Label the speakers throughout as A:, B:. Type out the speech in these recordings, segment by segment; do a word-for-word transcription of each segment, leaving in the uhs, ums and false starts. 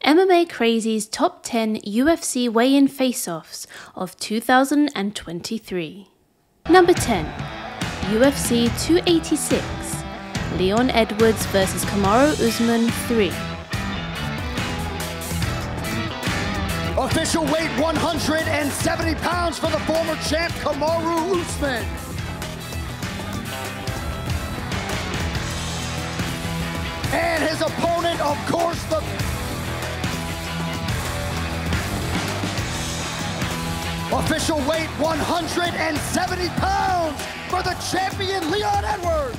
A: M M A Crazy's top ten U F C weigh-in face-offs of two thousand twenty-three. Number ten. U F C two eighty-six. Leon Edwards versus Kamaru Usman three.
B: Official weight one hundred seventy pounds for the former champ Kamaru Usman. And his opponent, of course, the official weight one hundred seventy pounds for the champion Leon Edwards.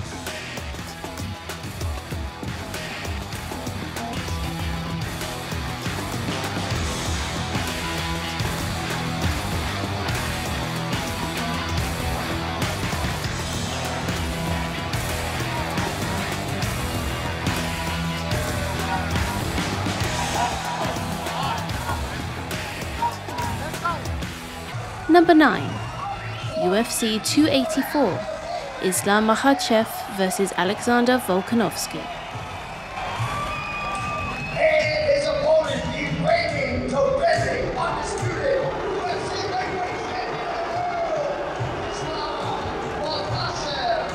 A: Number nine. U F C two eighty-four. Islam Makhachev versus Alexander Volkanovski.
B: And his opponent, the reigning, defending, undisputed U F C lightweight champion, Islam Makhachev.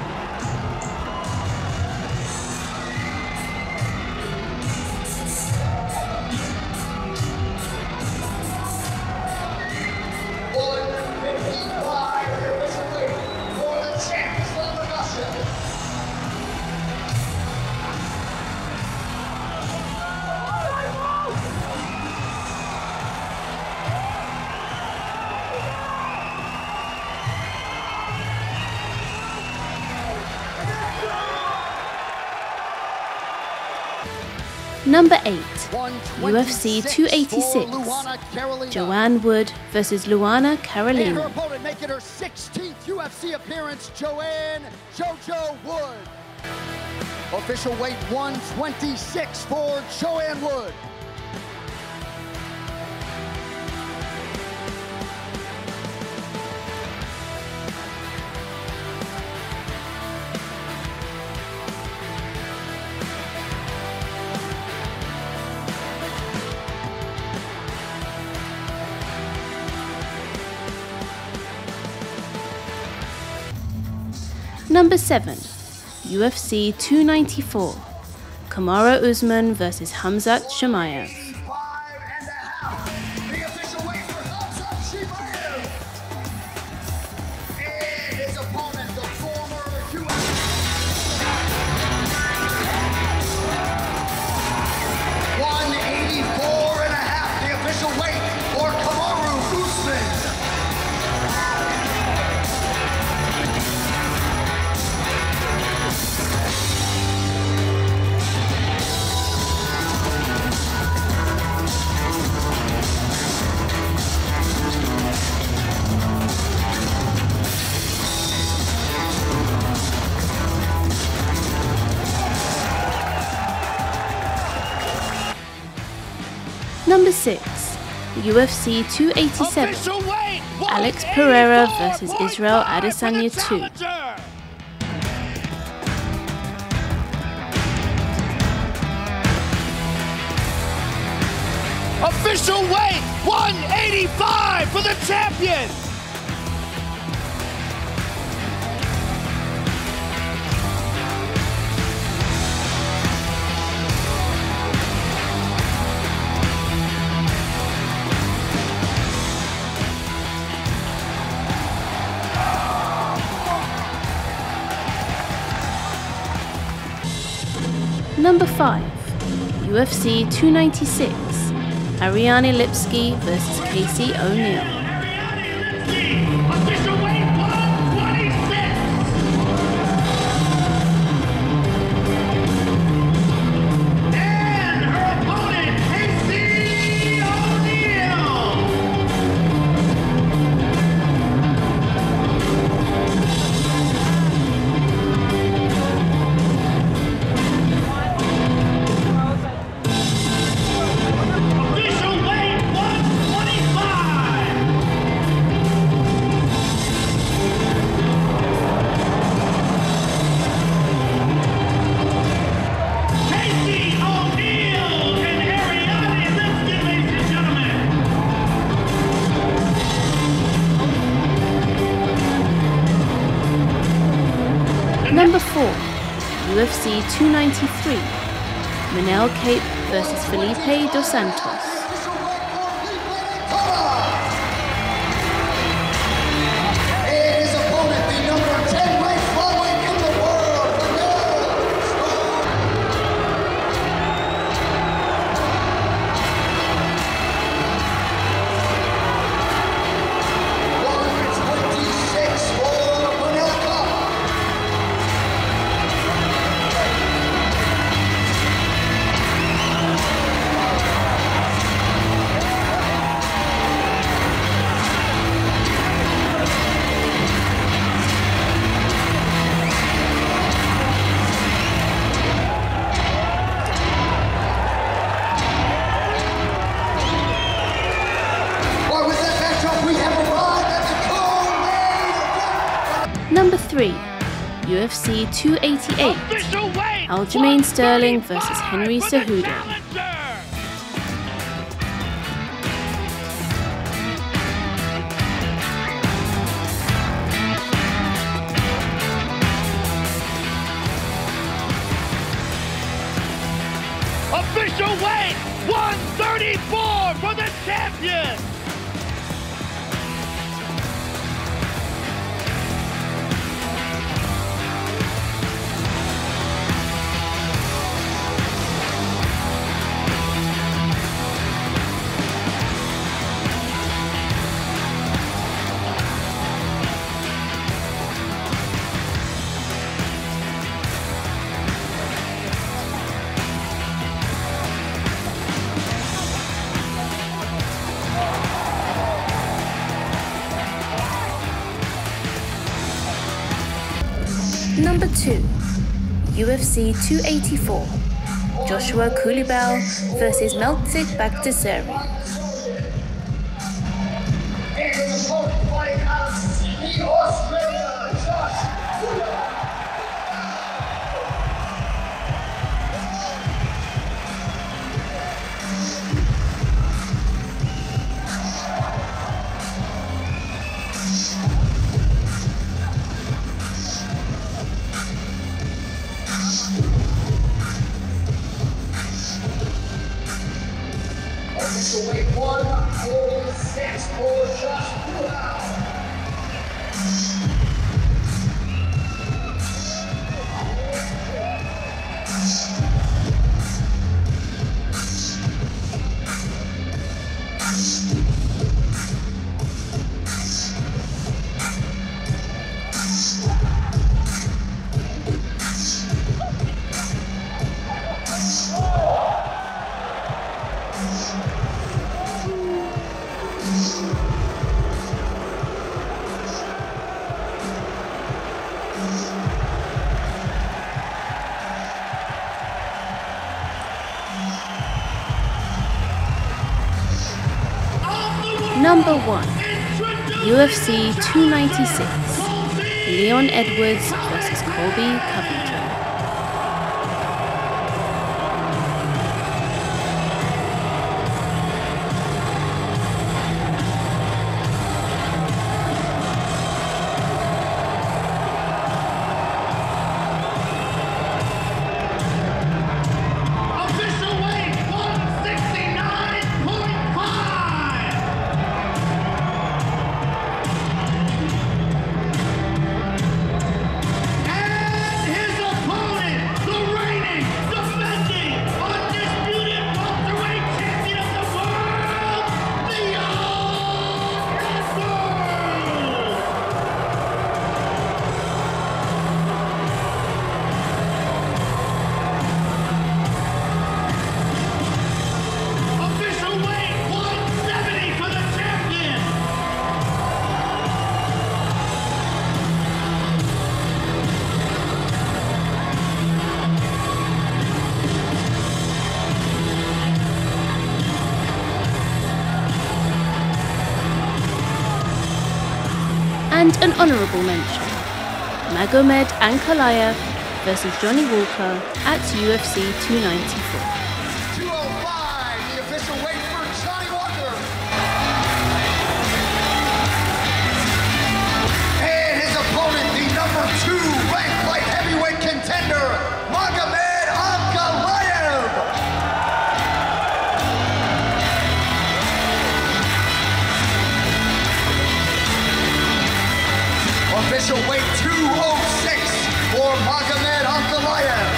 A: Number eight. U F C two eighty-six. Joanne Wood versus Luana Carolina.
B: And her opponent making her sixteenth U F C appearance, Joanne JoJo Wood. Official weight one twenty-six for Joanne Wood.
A: Number seven. U F C two ninety-four. Kamaru Usman versus Khamzat Chimaev.
B: one eighty-four and a half, the official weight for Kamaru Usman.
A: Number six. U F C two eighty-seven. Alex Pereira versus Israel Adesanya two.
C: Official weight one eighty-five for the champion.
A: Number five. U F C two ninety-six. Ariane Lipski versus Casey O'Neill.
C: Official weight one twenty-six. And her opponent, Casey O'Neill. Official weight one twenty-five.
A: Number four, U F C two ninety-three, Manel Kape versus Felipe Dos Santos. Number three, U F C two eighty-eight, Aljamain Sterling versus Henry Cejudo.
C: Official weight, one thirty-four for the champion.
A: Number two, U F C two eighty-four, Joshua Culibao versus Meltzig Baghdasaryan.
B: Weight one forty-six for Josh Culibao.
A: Number one, U F C two ninety-six, Leon Edwards versus Colby Covington. And an honourable mention, Magomed Ankalaev versus Johnny Walker at U F C two ninety-four.
B: two oh five, the official weight for Johnny Walker. And his opponent, the number two ranked light heavyweight Official weight two oh six for Magomed Ankalaev.